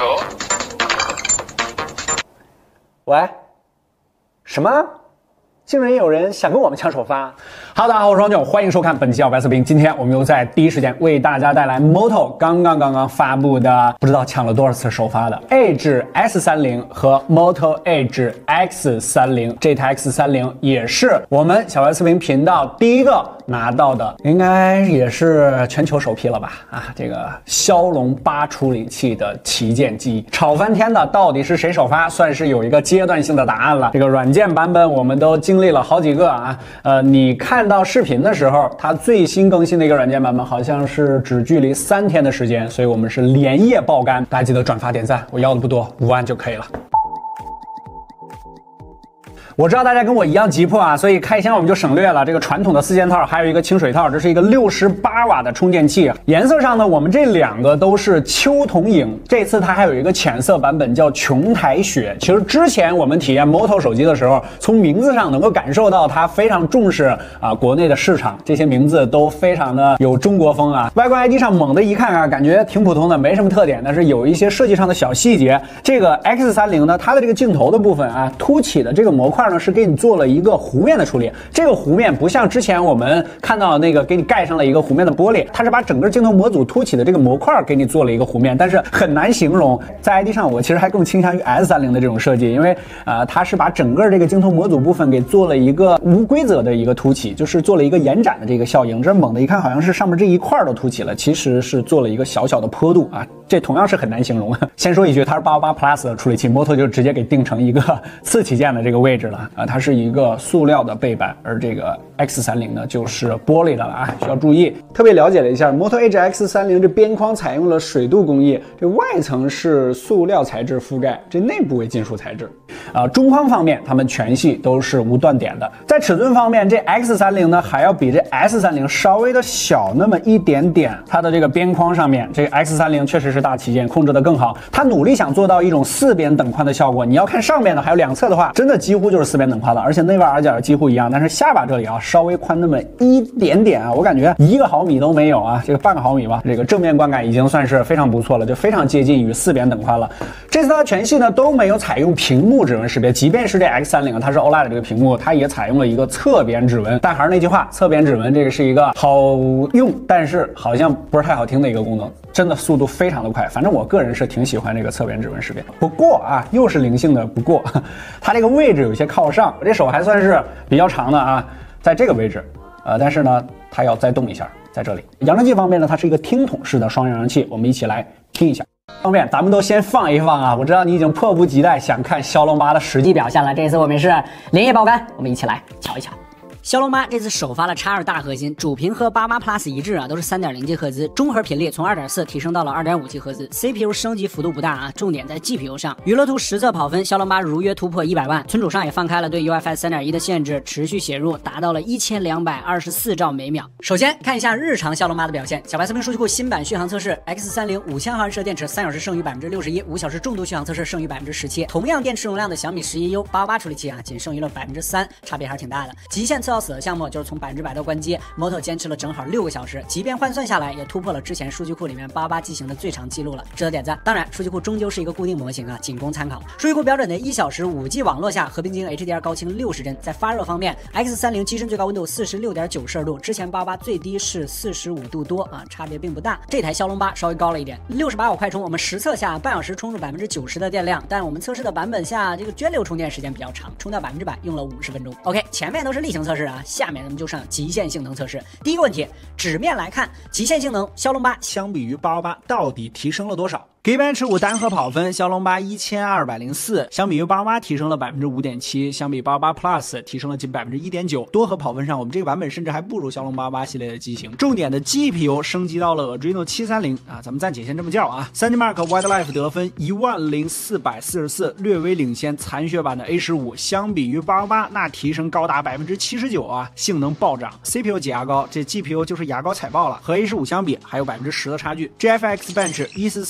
喂，什么？竟然有人想跟我们抢首发！Hello， 大家好，我是王炯，欢迎收看本期白色兵。今天我们又在第一时间为大家带来 Moto 刚刚发布的，不知道抢了多少次首发的 Edge S30和 Moto Edge X30。这台 X30也是我们小白色兵频道第一个拿到的，应该也是全球首批了吧？这个骁龙8处理器的旗舰机，吵翻天的到底是谁首发？算是有一个阶段性的答案了。这个软件版本我们都经历了好几个啊，你看到视频的时候，它最新更新的一个软件版本好像是只距离3天的时间，所以我们是连夜爆肝。大家记得转发点赞，我要的不多，5万就可以了。我知道大家跟我一样急迫啊，所以开箱我们就省略了这个传统的4件套，还有一个清水套，这是一个68瓦的充电器。颜色上呢，我们这2个都是秋铜影，这次它还有一个浅色版本叫琼台雪。其实之前我们体验 Moto 手机的时候，从名字上能够感受到它非常重视国内的市场，这些名字都非常的有中国风啊。外观 ID 上猛的一看啊，感觉挺普通的，没什么特点，但是有一些设计上的小细节。这个 X30呢，它的这个镜头的部分啊，凸起的这个模块呢是给你做了一个弧面的处理，这个弧面不像之前我们看到那个给你盖上了一个弧面的玻璃，它是把整个镜头模组凸起的这个模块给你做了一个弧面，但是很难形容。在 ID 上我其实还更倾向于 S30的这种设计，因为它是把整个这个镜头模组部分给做了一个无规则的一个凸起，就是做了一个延展的这个效应。这猛的一看好像是上面这一块都凸起了，其实是做了一个小小的坡度啊，这同样是很难形容。先说一句，它是888 Plus 的处理器 ，Moto 就直接给定成一个次旗舰的这个位置了啊。它是一个塑料的背板，而这个 X30呢就是玻璃的了啊，需要注意。特别了解了一下 Moto Edge X30这边框采用了水镀工艺，这外层是塑料材质覆盖，这内部为金属材质。中框方面，它们全系都是无断点的。在尺寸方面，这 X30呢还要比这 S30稍微的小那么一点点。它的这个边框上面，这个 X30确实是大旗舰，控制的更好。它努力想做到一种4边等宽的效果。你要看上面的还有2侧的话，真的几乎就是4边等宽了，而且内外耳角几乎一样，但是下巴这里啊稍微宽那么一点点啊，我感觉1毫米都没有啊，这个半个毫米吧。这个正面观感已经算是非常不错了，就非常接近于4边等宽了。这次它全系呢都没有采用屏幕指纹识别，即便是这 X30它是 OLED 的这个屏幕，它也采用了一个侧边指纹。但还是那句话，侧边指纹这个是一个好用，但是好像不是太好听的一个功能，真的速度非常的快。反正我个人是挺喜欢这个侧边指纹识别。不过啊，又是灵性的不过，它这个位置有些靠上，我这手还算是比较长的啊，在这个位置，但是呢，它要再动一下，在这里。扬声器方面呢，它是一个听筒式的双扬声器，我们一起来听一下。方面咱们都先放一放啊，我知道你已经迫不及待想看骁龙8的实际表现了，这次我们是连夜爆肝，我们一起来瞧一瞧。骁龙8这次首发了 X2 大核心，主频和88 Plus 一致啊，都是 3.0G 赫兹，中核频率从 2.4 提升到了 2.5G 赫兹 ，CPU 升级幅度不大啊，重点在 GPU 上。娱乐图实测跑分，骁龙8如约突破100万，存储上也放开了对 UFS 3.1的限制，持续写入达到了1224兆每秒。首先看一下日常骁龙8的表现，小白测评数据库新版续航测试 ，X30 5000毫安时电池3小时剩余61%，5小时重度续航测试剩余17%，同样电池容量的小米11U 888处理器啊，仅剩余了3%，差别还是挺大的。极限测到死的项目就是从100%到关机 ，Moto 坚持了正好6个小时，即便换算下来，也突破了之前数据库里面88机型的最长记录了，值得点赞。当然，数据库终究是一个固定模型啊，仅供参考。数据库标准的1小时5G 网络下，合并精英 HDR 高清60帧。在发热方面 ，X30机身最高温度46.9摄氏度，之前88最低是45度多啊，差别并不大。这台骁龙8稍微高了一点，68瓦快充，我们实测下半小时充入90%的电量，但我们测试的版本下这个涓流充电时间比较长，充到100%用了50分钟。OK， 前面都是例行测试啊，下面咱们就上极限性能测试。第一个问题，纸面来看，极限性能骁龙8相比于888到底提升了多少？Geekbench 5单核跑分，骁龙8 1204，相比于888提升了5.7%，相比88 Plus 提升了近1.9%。多核跑分上，我们这个版本甚至还不如骁龙88系列的机型。重点的 GPU 升级到了 Adreno 730啊，咱们暂且先这么叫啊。3DMark Wildlife 得分10444，略微领先残血版的 A15，相比于888那提升高达79%啊，性能暴涨。CPU 挤牙膏，这 GPU 就是牙膏踩爆了，和 A15相比还有10%的差距。GFX Bench 1440P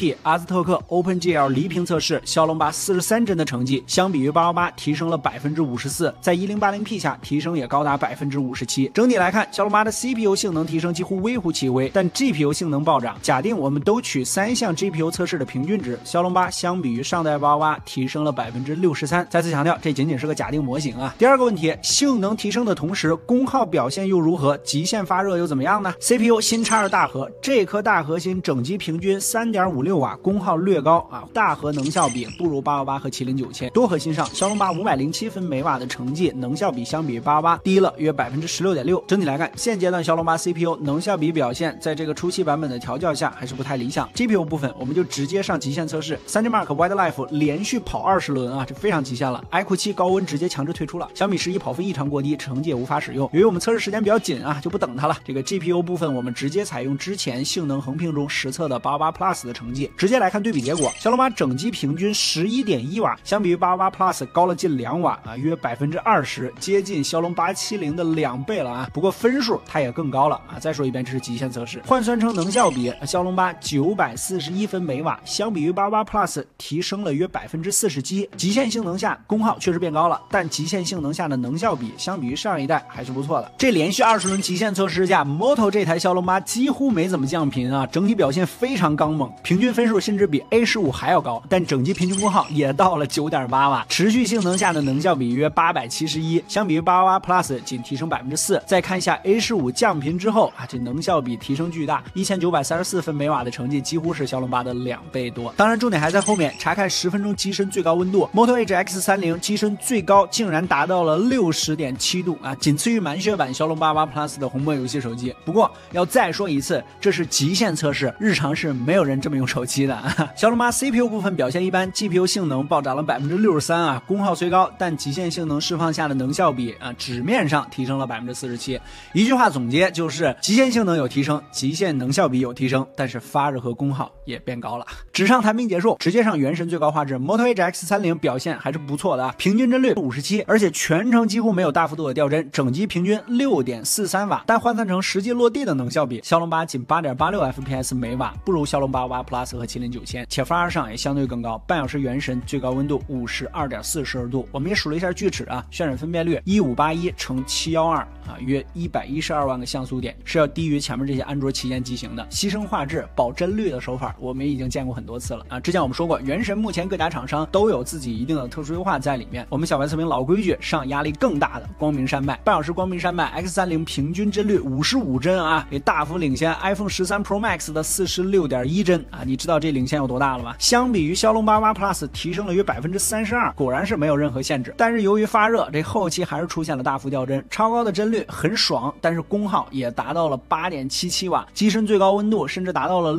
P 阿兹特克 OpenGL 离屏测试，骁龙八43帧的成绩，相比于888提升了54%，在1080P 下提升也高达57%。整体来看，骁龙八的 CPU 性能提升几乎微乎其微，但 GPU 性能暴涨。假定我们都取3项 GPU 测试的平均值，骁龙八相比于上代888提升了63%。再次强调，这仅仅是个假定模型啊。第二个问题，性能提升的同时，功耗表现又如何？极限发热又怎么样呢 ？CPU 新插入大核，这颗大核心整机平均3.56瓦，功耗略高啊，大核能效比不如888和麒麟9000。多核心上，骁龙八507分每瓦的成绩，能效比相比888低了约16.6%。整体来看，现阶段骁龙八 CPU 能效比表现，在这个初期版本的调教下还是不太理想。GPU 部分，我们就直接上极限测试。3G Mark Wildlife 连续跑20轮啊，这非常极限了。iQOO 7高温直接强制退出了。小米11跑分异常过低，成绩也无法使用。由于我们测试时间比较紧啊，就不等它了。这个 GPU 部分，我们直接采用之前性能横屏中实测的888 Plus 的成绩，直接来看对比结果。骁龙八整机平均11.1瓦，相比于888 Plus 高了近2瓦啊，约20%，接近骁龙870的2倍了啊。不过分数它也更高了啊。再说一遍，这是极限测试。换算成能效比，骁龙八941分每瓦，相比于888 Plus 提升了约47%。极限性能下，功耗确实变高了，但极限性能下的能效比相比于上一代还是不错的。这连续20轮极限测试下 ，Moto 这台骁龙八几乎没怎么降频啊，整体表现非常刚猛，平均分数甚至比 A15 还要高，但整机平均功耗也到了9.8瓦，持续性能下的能效比约871，相比于888 Plus 仅提升4%。再看一下 A15 降频之后啊，这能效比提升巨大，1934分每瓦的成绩几乎是骁龙八的2倍多。当然，重点还在后面，查看10分钟机身最高温度 ，Moto Edge X30 机身最高竟然达到了60.7度啊，仅次于满血版骁龙88 Plus 的红魔游戏手机。不过要再说一次，这是极限测试，日常是没有人这么用手机的。骁龙八 CPU 部分表现一般 ，GPU 性能暴涨了63%啊，功耗虽高，但极限性能释放下的能效比啊，纸面上提升了47%。一句话总结就是，极限性能有提升，极限能效比有提升，但是发热和功耗也变高了。纸上谈兵结束，直接上原神最高画质 ，Moto Edge X30 表现还是不错的啊，平均帧率57，而且全程几乎没有大幅度的掉帧，整机平均6.43瓦，但换算成实际落地的能效比，骁龙八仅8.86 FPS 每瓦，不如骁龙88 Plus 和麒麟9000，且发热上也相对更高，半小时原神最高温度52.4摄氏度。我们也数了一下锯齿啊，渲染分辨率1581×712啊，约112万个像素点，是要低于前面这些安卓旗舰机型的。牺牲画质保帧率的手法，我们也已经见过很多次了啊。之前我们说过，原神目前各家厂商都有自己一定的特殊优化在里面。我们小白测评老规矩，上压力更大的光明山脉，半小时光明山脉 X30 平均帧率55帧啊，也大幅领先 iPhone 13 Pro Max 的46.1帧啊。你知道这领先有多大了吗？相比于骁龙88 Plus 提升了约32%，果然是没有任何限制。但是由于发热，这后期还是出现了大幅掉帧，超高的帧率很爽，但是功耗也达到了8.77瓦，机身最高温度甚至达到了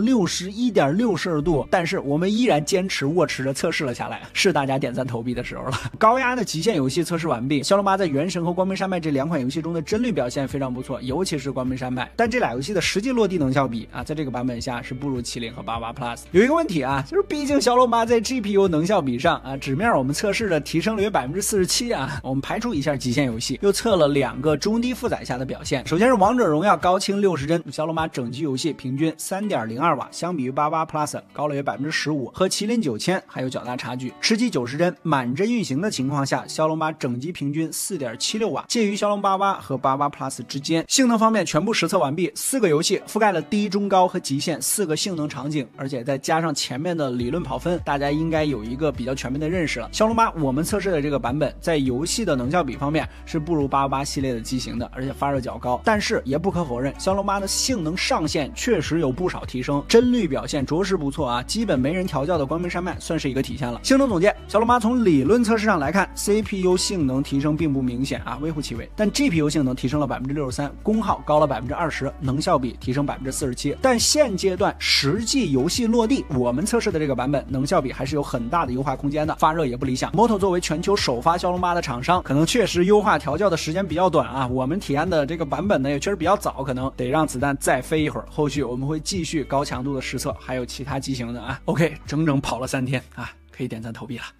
61.6摄氏度，但是我们依然坚持握持着测试了下来，是大家点赞投币的时候了。高压的极限游戏测试完毕，骁龙八在原神和光明山脉这2款游戏中的帧率表现非常不错，尤其是光明山脉，但这俩游戏的实际落地能效比啊，在这个版本下是不如麒麟和88 Plus。有一个问题啊，就是毕竟骁龙八在 GPU 能效比上啊，纸面我们测试的提升了约47%啊。我们排除一下极限游戏，又测了2个中低负载下的表现。首先是王者荣耀高清60帧，骁龙八整机游戏平均3.02瓦，相比于88 Plus 高了约15%，和麒麟9000还有较大差距。吃鸡90帧满帧运行的情况下，骁龙八整机平均4.76瓦，介于骁龙88和88 Plus 之间。性能方面全部实测完毕，4个游戏覆盖了低、中、高和极限4个性能场景，而且再加上前面的理论跑分，大家应该有一个比较全面的认识了。骁龙八我们测试的这个版本在游戏的能效比方面是不如88系列的机型的，而且发热较高，但是也不可否认，骁龙八的性能上限确实有不少提升，帧率表现着实不错啊，基本没人调教的光明山脉算是一个体现了。性能总结，骁龙八从理论测试上来看 CPU 性能提升并不明显啊，微乎其微，但 GPU 性能提升了63%，功耗高了20%，能效比提升47%，但现阶段实际游戏落地，我们测试的这个版本能效比还是有很大的优化空间的，发热也不理想。Moto 作为全球首发骁龙八的厂商，可能确实优化调教的时间比较短啊，我们体验的这个版本呢也确实比较早，可能得让子弹再飞一会儿，后续我们会继续高强度的实测，还有其他机型的啊。OK， 整整跑了3天啊，可以点赞投币了，感谢。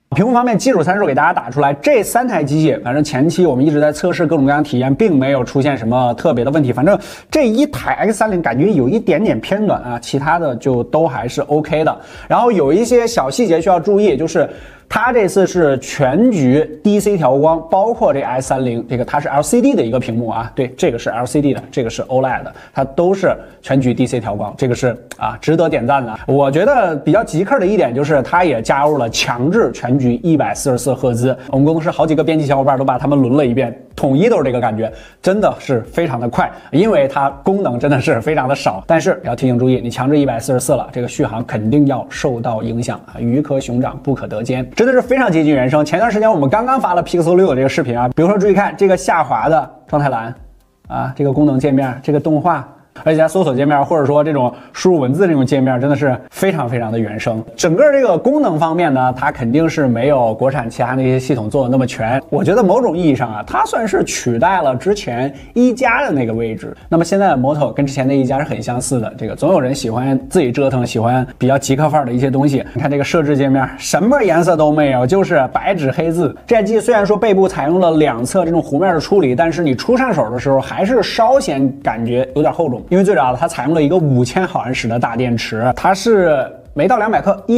屏幕方面，基础参数给大家打出来，这3台机器，反正前期我们一直在测试各种各样体验，并没有出现什么特别的问题。反正这一台 X30感觉有一点点偏暖啊，其他的就都还是 OK 的。然后有一些小细节需要注意，就是它这次是全局 DC 调光，包括这 S30这个它是 LCD 的一个屏幕啊，对，这个是 LCD 的，这个是 OLED 的，它都是全局 DC 调光，这个是值得点赞的。我觉得比较极客的一点就是它也加入了强制全局144赫兹，我们工作室好几个编辑小伙伴都把它们轮了一遍，统一都是这个感觉，真的是非常的快，因为它功能真的是非常的少，但是要提醒注意，你强制144了，这个续航肯定要受到影响啊，鱼可熊掌不可得兼。真的是非常接近原生。前段时间我们刚刚发了 Pixel 6的这个视频啊，比如说注意看这个下滑的状态栏啊，这个功能界面，这个动画。而且在搜索界面或者说这种输入文字这种界面真的是非常非常的原生。整个这个功能方面呢，它肯定是没有国产其他那些系统做的那么全。我觉得某种意义上啊，它算是取代了之前一加的那个位置。那么现在的 Moto 跟之前的一加是很相似的，这个总有人喜欢自己折腾，喜欢比较极客范儿的一些东西。你看这个设置界面，什么颜色都没有，就是白纸黑字。这台机器虽然说背部采用了2侧这种弧面的处理，但是你出上手的时候还是稍显感觉有点厚重。因为最主要的，它采用了一个5000毫安时的大电池，它是没到200克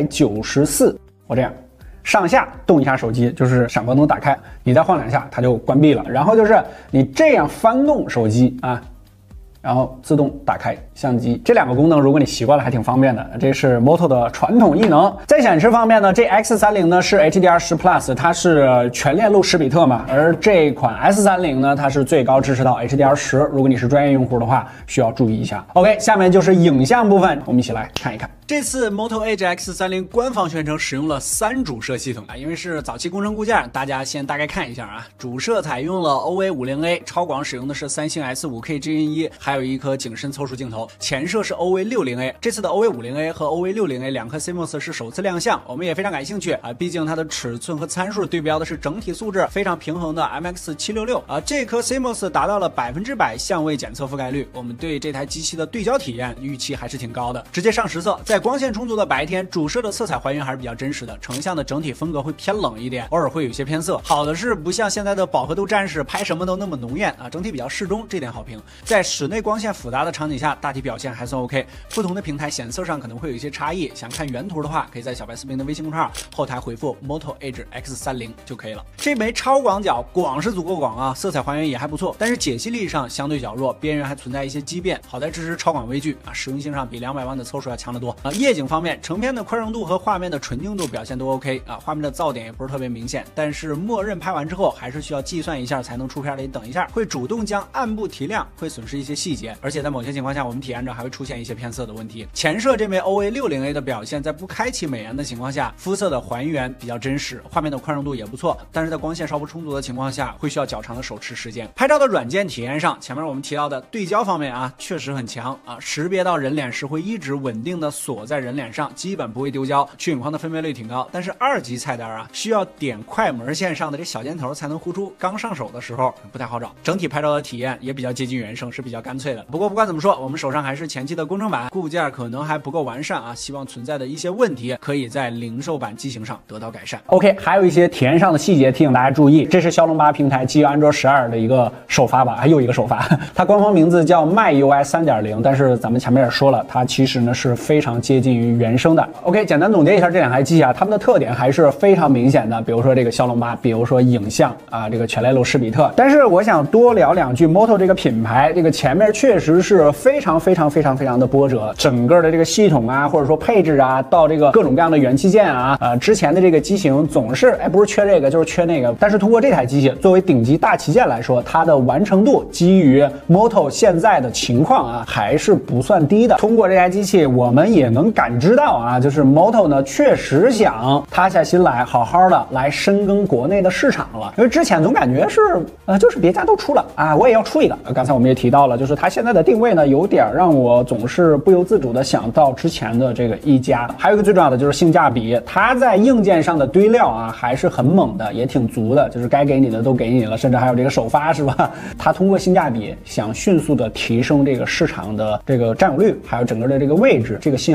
，194。我这样上下动一下手机，就是闪光灯打开，你再晃2下它就关闭了。然后就是你这样翻动手机啊，然后自动打开相机，这2个功能如果你习惯了还挺方便的。这是 Moto 的传统异能。在显示方面呢，这 X30呢是 HDR10 Plus， 它是全链路10比特嘛，而这款 S30呢，它是最高支持到 HDR10。如果你是专业用户的话，需要注意一下。OK， 下面就是影像部分，我们一起来看一看。这次 Moto Edge X30官方宣称使用了3主摄系统啊，因为是早期工程固件，大家先大概看一下啊。主摄采用了 OA50A， 超广使用的是三星 S5K GN1， 还有一颗景深凑数镜头。前摄是 OA60A， 这次的 OA50A 和 OA60A 2颗 CMOS 是首次亮相，我们也非常感兴趣啊，毕竟它的尺寸和参数对标的是整体素质非常平衡的 MX766啊，这颗 CMOS 达到了100%相位检测覆盖率，我们对这台机器的对焦体验预期还是挺高的。直接上实测，在光线充足的白天，主摄的色彩还原还是比较真实的，成像的整体风格会偏冷一点，偶尔会有些偏色。好的是不像现在的饱和度战士拍什么都那么浓艳啊，整体比较适中，这点好评。在室内光线复杂的场景下，大体表现还算 OK。不同的平台显色上可能会有一些差异，想看原图的话，可以在小白视频的微信公众号后台回复 Moto Edge X30就可以了。这枚超广角广是足够广啊，色彩还原也还不错，但是解析力上相对较弱，边缘还存在一些畸变。好在支持超广微距啊，实用性上比200万的凑数要强得多啊。夜景方面，成片的宽容度和画面的纯净度表现都 OK 啊，画面的噪点也不是特别明显，但是默认拍完之后还是需要计算一下才能出片的，你等一下会主动将暗部提亮，会损失一些细节，而且在某些情况下我们体验着还会出现一些偏色的问题。前摄这枚 OA60A 的表现，在不开启美颜的情况下，肤色的还原比较真实，画面的宽容度也不错，但是在光线稍不充足的情况下，会需要较长的手持时间。拍照的软件体验上，前面我们提到的对焦方面啊，确实很强啊，识别到人脸时会一直稳定的锁在人脸上，基本不会丢焦，去影框的分辨率挺高。但是2级菜单啊，需要点快门线上的这小箭头才能呼出，刚上手的时候不太好找。整体拍照的体验也比较接近原生，是比较干脆的。不过不管怎么说，我们手上还是前期的工程版，固件可能还不够完善啊，希望存在的一些问题可以在零售版机型上得到改善。OK， 还有一些体验上的细节提醒大家注意，这是骁龙8平台基于安卓12的一个首发吧，还有一个首发，它官方名字叫 MyUI 3.0， 但是咱们前面也说了，它其实呢是非常接近于原生的。OK， 简单总结一下这2台机器啊，它们的特点还是非常明显的，比如说这个骁龙8，比如说影像啊，这个全链路10比特。但是我想多聊2句 Moto 这个品牌，这个前面确实是非常的波折，整个的这个系统啊，或者说配置啊，到这个各种各样的元器件啊，之前的这个机型总是不是缺这个就是缺那个。但是通过这台机器作为顶级大旗舰来说，它的完成度基于 Moto 现在的情况啊，还是不算低的。通过这台机器，我们也能感知到啊，就是 Moto 呢确实想塌下心来，好好的来深耕国内的市场了。因为之前总感觉是就是别家都出了啊，我也要出一个。刚才我们也提到了，就是它现在的定位呢，有点让我总是不由自主的想到之前的这个一加。还有一个最重要的就是性价比，它在硬件上的堆料啊还是很猛的，也挺足的，就是该给你的都给你了，甚至还有这个首发是吧？它通过性价比想迅速的提升这个市场的这个占有率，还有整个的这个位置，这个信号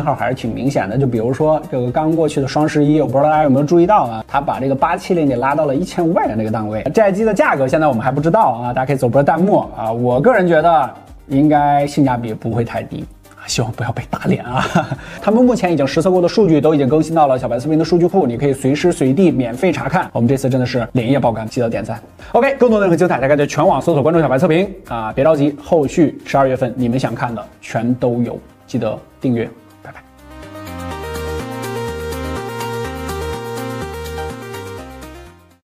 信号还是挺明显的。就比如说这个刚过去的双11，我不知道大家有没有注意到啊，它把这个870给拉到了1500元这个档位。这台机的价格现在我们还不知道啊，大家可以走波弹幕啊。我个人觉得应该性价比不会太低。希望不要被打脸啊！他们目前已经实测过的数据都已经更新到了小白测评的数据库，你可以随时随地免费查看。我们这次真的是连夜爆肝，记得点赞。OK， 更多的任何精彩，大家在全网搜索关注小白测评啊！别着急，后续12月份你们想看的全都有，记得订阅